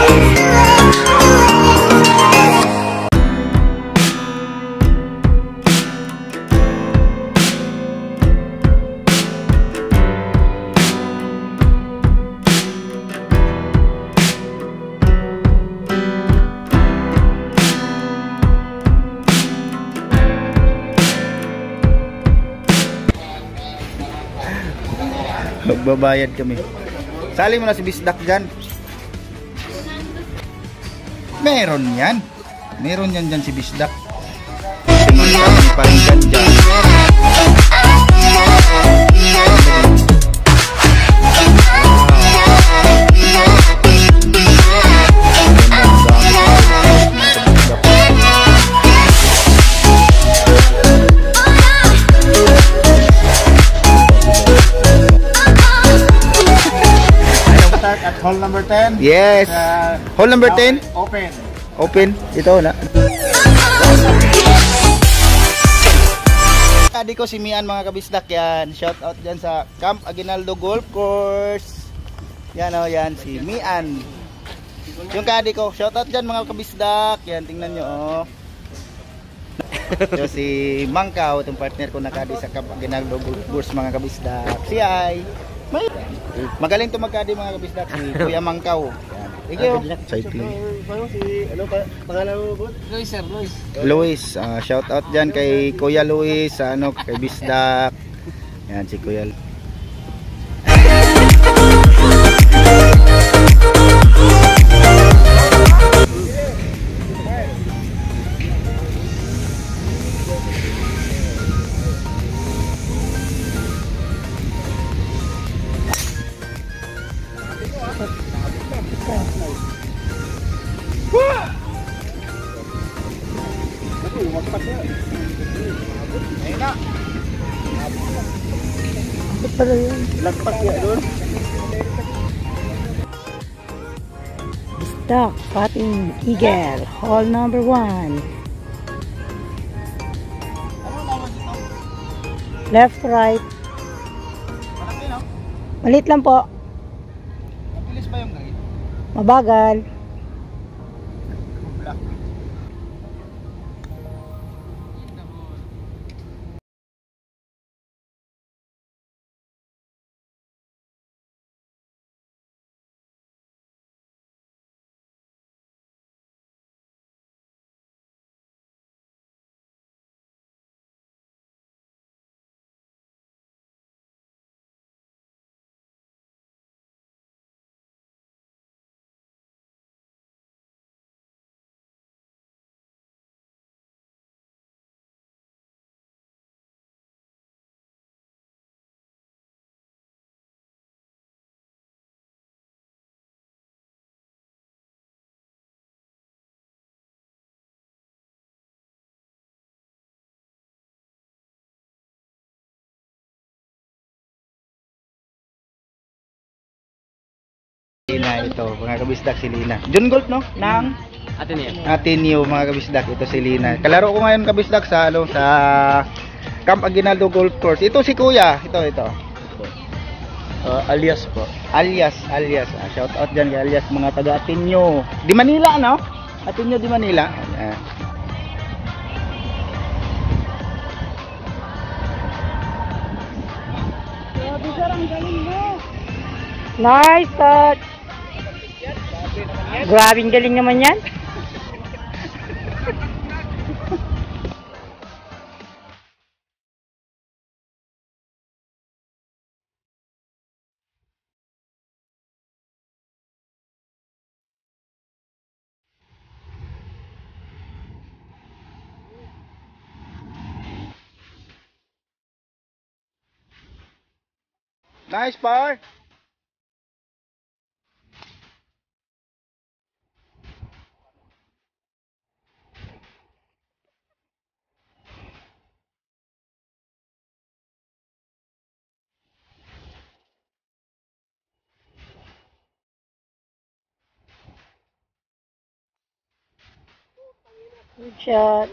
Magbabayad kami. Sali mo na si Bisdak dyan. Meron yan. Meron yan dyan si Bisdak. Tingnan pa rin dyan. At hall number 10. Yes. Hall number 10. Open. Open. Ito na. Kadi ko si Mian mga kabisdak yan. Shout out dyan sa Camp Aguinaldo Golf Course. Yan o, yan si Mian. Yung kadi ko, shout out dyan mga kabisdak. Yan, tingnan nyo o. So, si Mangkaw, itong partner ko na kadi sa Camp Aguinaldo Golf Course mga kabisdak. Si Ay. Magaling to magkadi mga kabisdak, si Kuya Mangkaw. Thank you. Cycling. Ano pa pangalan mo, bud? Luis, sir, Luis. Luis, shout out diyan kay Kuya Luis, kay Bisdak. Yan si Kuya. Lagpas ya doon. Bisdak, Fighting Eagle, hall number 1. Left, right. Malit lang po. Mabilis ba yung guide? Mabagal. Lina ito, mga kabisdak si Lina. John Golf no? Nang Ateneo mga kabisdak, ito si Lina. Kalaro ko ngayon kabisdak sa sa Camp Aguinaldo Golf Course. Ito si Kuya, ito. Alias po. Alias. Shout out diyan kay Alias mga taga Ateneo. Di Manila no? Ateneo di Manila. Ayan. Nice touch. Grabing galing naman yan. Nice par. Good shot.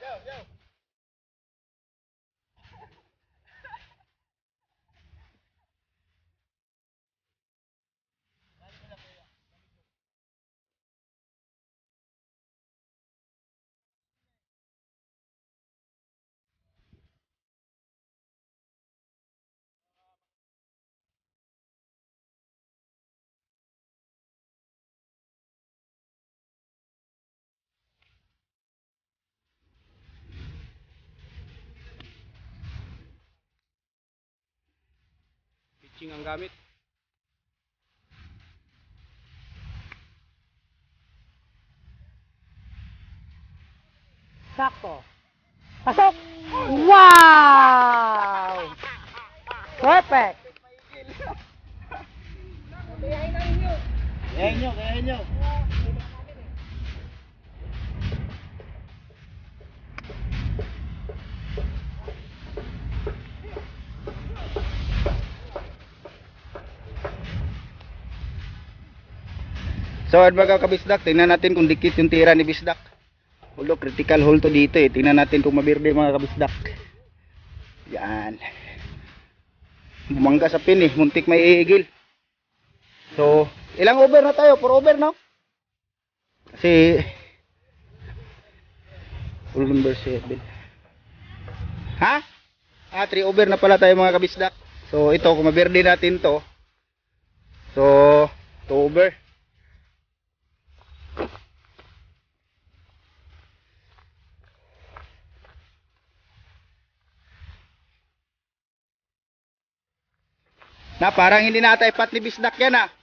Pitching ang gamit. Sakto. Pasok! Wow! Perfect! Gayahin nyo. So at mga kabisdak, tingnan natin kung dikit yung tira ni bisdak. Hulo, critical hole to dito eh. Tingnan natin kung mabirde mga kabisdak. Yan. Bumangga sa pin eh. Muntik may iigil. So, ilang over na tayo? 4 over no? Kasi hole number 7. Ha? 3 over na pala tayo mga kabisdak. So ito, kung mabirde natin to. So, 2 over. Na parang hindi na tayo pat ni bisdak yan ah.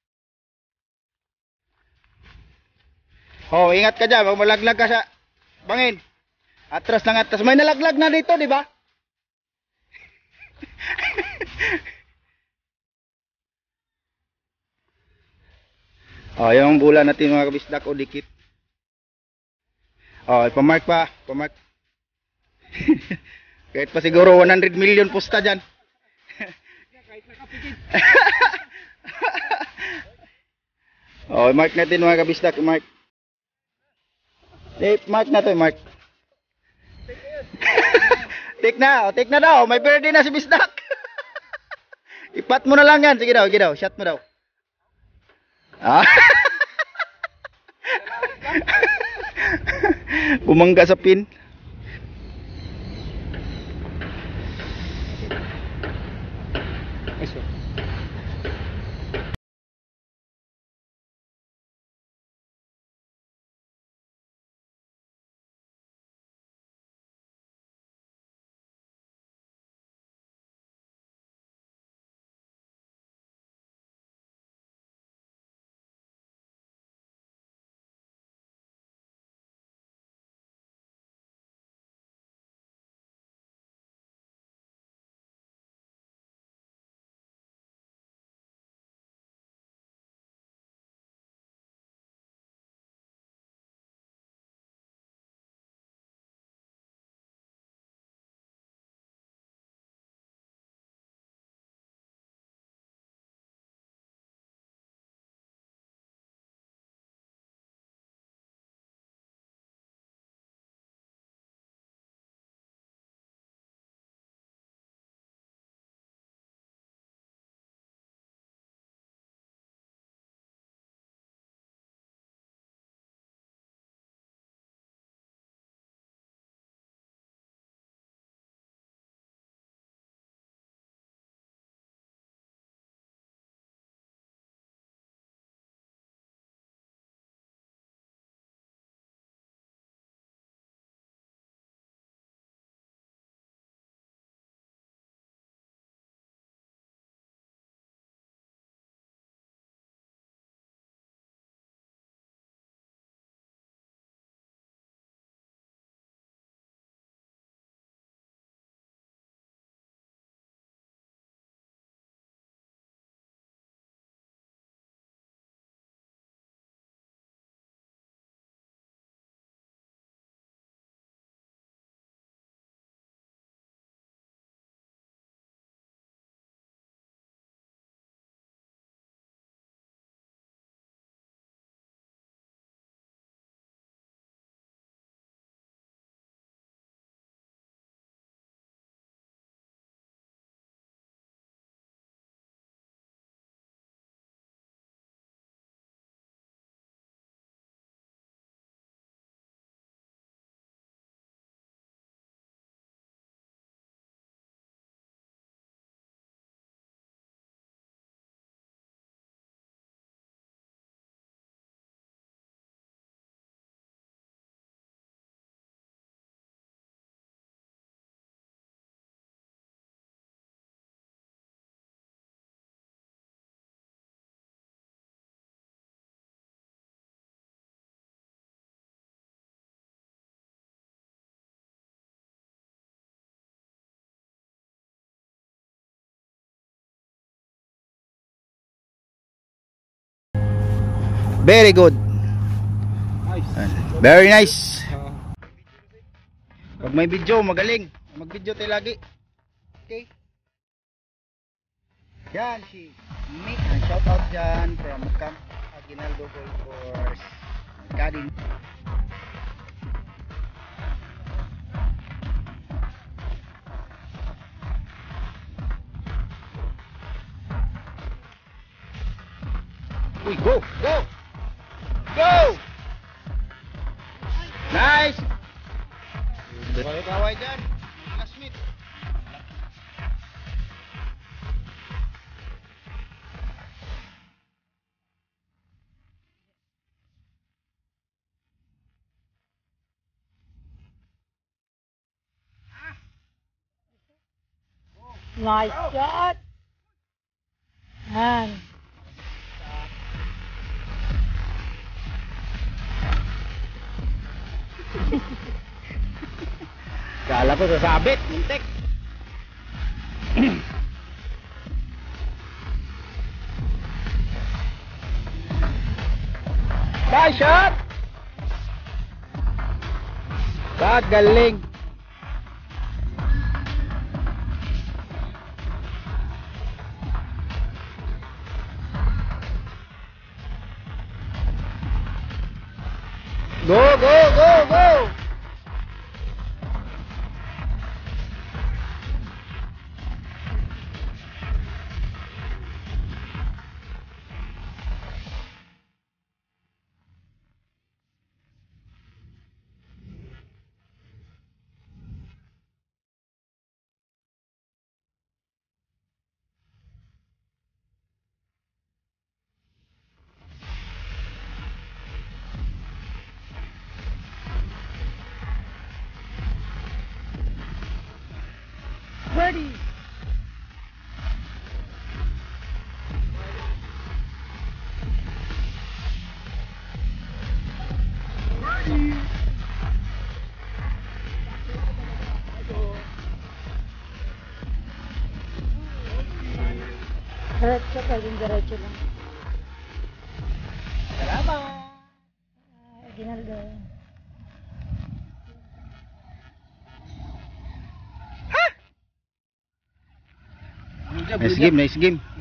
Oh, ingat ka dyan, malaglag ka sa bangin. Atras lang atras. May nalaglag na dito, di ba? Oh, yung bola natin mga kabisdak o dikit. Oh, ipamark pa, pamark. Kahit pa siguro 100 million pusta dyan. Oh, mark natin mga kabisdak, mark. Mark na to, mark. Take na daw. May birthday na si bisdak. Ipat mo na lang yan. Sige daw, shot mo daw. Ah. Bumangga sa pin. Very good. Very nice. Pag may video, magaling. Mag-video tayo lagi. Okay. Yan si Mian. Shout out dyan from Camp Aguinaldo Golf Course. Kading. Uy, go! Go! Go! Nice! Kaway dyan. Smith. Nice shot. Yan. Kala ko sasabit, muntik. Nice shot. Galing. Go, go, go, go. Birdie. Diretso, pwedeng diretso lang. Salamat. Aguinaldo. Nice game, nice game.